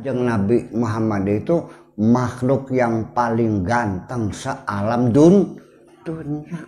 Kanjeng Nabi Muhammad itu makhluk yang paling ganteng sealam dunia.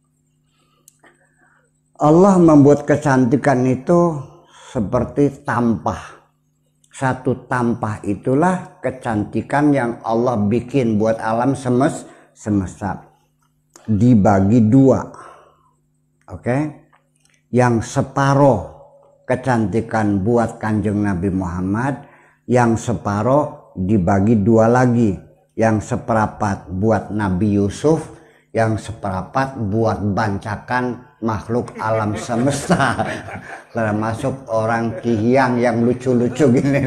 Allah membuat kecantikan itu seperti tampah. Satu tampah itulah kecantikan yang Allah bikin buat alam semesta. Dibagi dua. Oke? Yang separuh kecantikan buat Kanjeng Nabi Muhammad, yang separuh dibagi dua lagi. Yang seperempat buat Nabi Yusuf, yang seperempat buat bancakan makhluk alam semesta, termasuk orang Kihiyang yang lucu-lucu gini.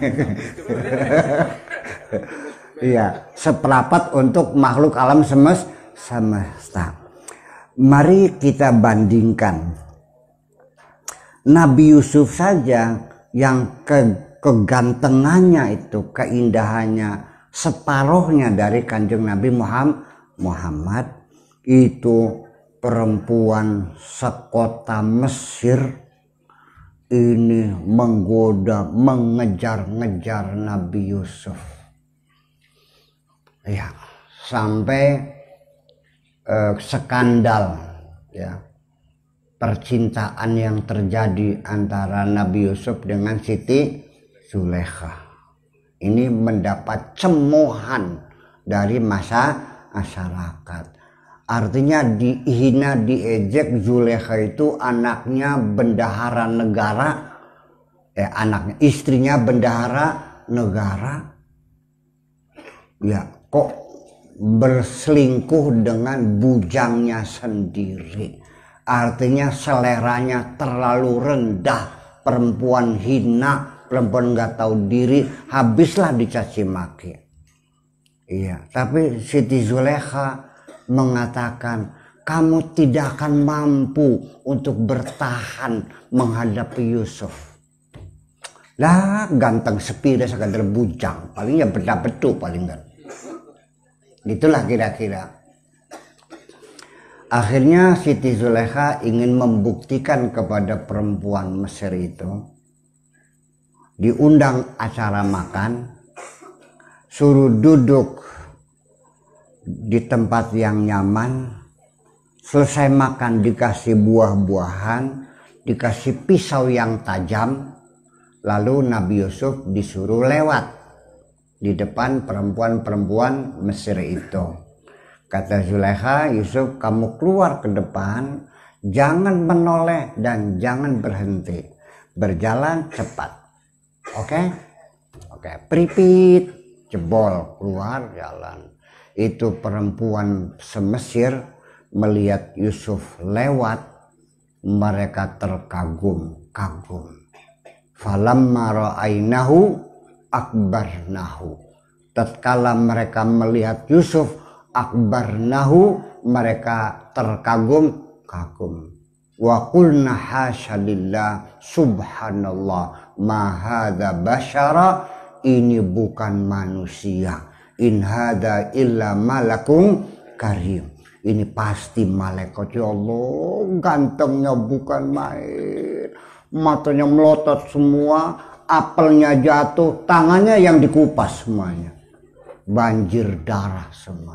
Iya, seperempat untuk makhluk alam semesta. Mari kita bandingkan. Nabi Yusuf saja yang kegantengannya itu, keindahannya separuhnya dari Kanjeng Nabi Muhammad, itu perempuan sekota Mesir ini menggoda, mengejar-ngejar Nabi Yusuf. Ya, sampai skandal ya, percintaan yang terjadi antara Nabi Yusuf dengan Siti Zulaikha. Ini mendapat cemohan dari masyarakat. Artinya dihina, diejek. Zulaikha itu anaknya bendahara negara, anaknya, istrinya bendahara negara. Ya, kok berselingkuh dengan bujangnya sendiri. Artinya seleranya terlalu rendah, perempuan hina, perempuan nggak tahu diri, habislah dicaci maki. Iya, tapi Siti Zulaikha mengatakan, kamu tidak akan mampu untuk bertahan menghadapi Yusuf. Lah, ganteng sepira sekadar bujang, paling ya beda betul paling kan. Itulah kira-kira. Akhirnya Siti Zulaikha ingin membuktikan kepada perempuan Mesir itu. Diundang acara makan, suruh duduk di tempat yang nyaman. Selesai makan dikasih buah-buahan, dikasih pisau yang tajam. Lalu Nabi Yusuf disuruh lewat di depan perempuan-perempuan Mesir itu. Kata Zulaikha, Yusuf, kamu keluar ke depan, jangan menoleh dan jangan berhenti, berjalan cepat. Oke? Pripit, jebol, keluar jalan. Itu perempuan semesir melihat Yusuf lewat, mereka terkagum-kagum. Falamma ra'ainahu akbarnahu. Tatkala mereka melihat Yusuf, akbarnahu, mereka terkagum-kagum. Wa qulna hasya lillah subhanallah ma hadza basyara, ini bukan manusia, in hadza illa malakun karim, ini pasti malaikat. Ya Allah, gantengnya bukan main, matanya melotot semua, apelnya jatuh, tangannya yang dikupas semuanya, banjir darah semuanya.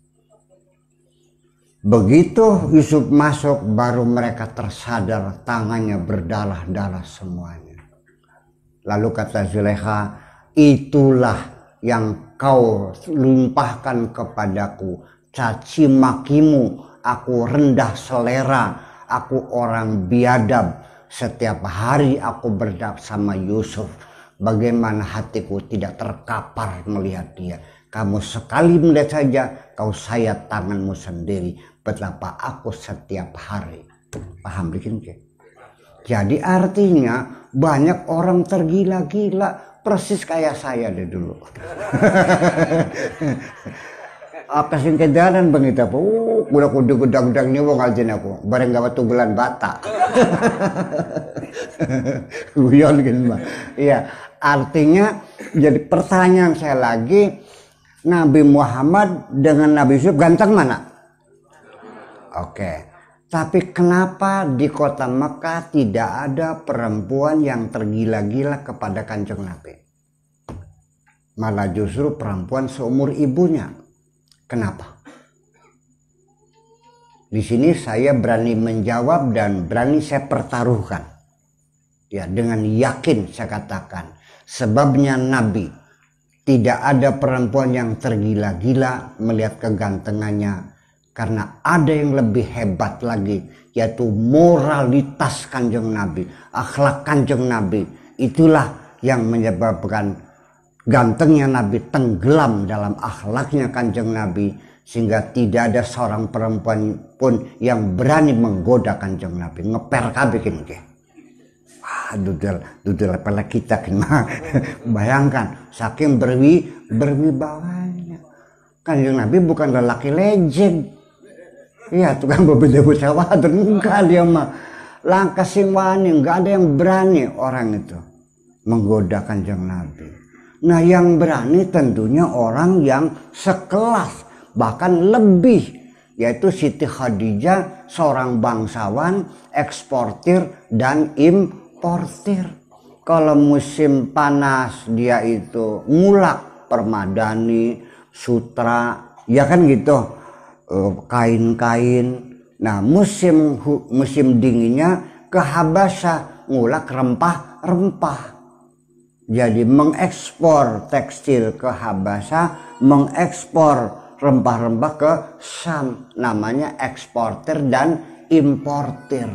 Begitu Yusuf masuk, baru mereka tersadar tangannya berdarah-darah semuanya. Lalu kata Zulaikha, itulah yang kau limpahkan kepadaku, caci makimu, aku rendah selera, aku orang biadab. Setiap hari aku bersama Yusuf, bagaimana hatiku tidak terkapar melihat dia. Kamu sekali melihat saja, kau sayat tanganmu sendiri, betapa aku setiap hari. Paham bikin ke? Jadi artinya banyak orang tergila-gila, persis kayak saya deh dulu. Apa sing kedaran bang itu apa? Udah kudang-kudang ini wong ajen aku, bareng gawa tunggulan bata. Guyon gitu mah. Iya, artinya jadi pertanyaan saya lagi, Nabi Muhammad dengan Nabi Yusuf ganteng mana? Oke. Tapi kenapa di kota Mekah tidak ada perempuan yang tergila-gila kepada Kanjeng Nabi? malah justru perempuan seumur ibunya. Kenapa? Di sini saya berani menjawab dan berani saya pertaruhkan. Ya, dengan yakin saya katakan, sebabnya Nabi tidak ada perempuan yang tergila-gila melihat kegantengannya, karena ada yang lebih hebat lagi, yaitu moralitas Kanjeng Nabi, akhlak Kanjeng Nabi. Itulah yang menyebabkan gantengnya Nabi tenggelam dalam akhlaknya Kanjeng Nabi, sehingga tidak ada seorang perempuan pun yang berani menggoda Kanjeng Nabi. Ngeper kabeh kene. Wah, dudel pelek kita kena. Bayangkan saking berwibawanya. Kanjeng Nabi bukan lelaki legend. Iya, tukang bebeda sawah enggak dia mah. Langkah sing wani, enggak ada yang berani orang itu menggoda Kanjeng Nabi. Nah, yang berani tentunya orang yang sekelas, bahkan lebih, yaitu Siti Khadijah, seorang bangsawan, eksportir dan importir. Kalau musim panas dia itu ngulak permadani, sutra, ya kan gitu, kain-kain. Nah, musim dinginnya ke Habasyah ngulak rempah-rempah. Jadi mengekspor tekstil ke Habasyah, mengekspor rempah-rempah ke Syam. Namanya eksportir dan importir.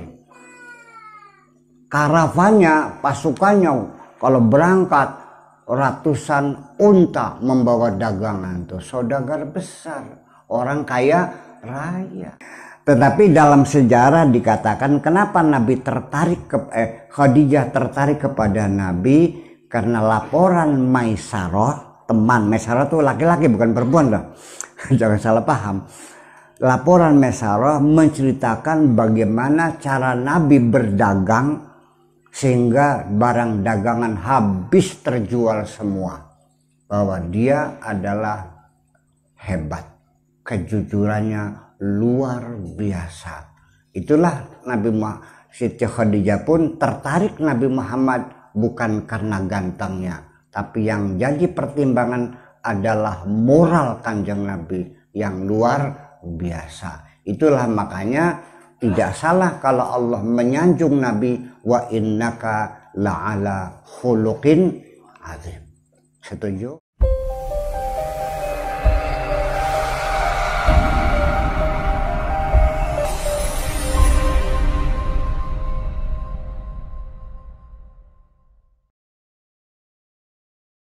Karavannya, pasukannya kalau berangkat ratusan unta membawa dagangan, tuh saudagar besar, orang kaya raya. Tetapi dalam sejarah dikatakan kenapa Nabi Khadijah tertarik kepada Nabi, karena laporan Maisarah, teman Maisarah itu laki-laki bukan perempuan loh. Jangan salah paham. Laporan Maisarah menceritakan bagaimana cara Nabi berdagang sehingga barang dagangan habis terjual semua. Bahwa dia adalah hebat. Kejujurannya luar biasa. Itulah Siti Khadijah pun tertarik Nabi Muhammad bukan karena gantengnya, tapi yang jadi pertimbangan adalah moral Kanjeng Nabi yang luar biasa. Itulah makanya tidak salah kalau Allah menyanjung Nabi, wa innaka la'ala khuluqin azim. Setuju?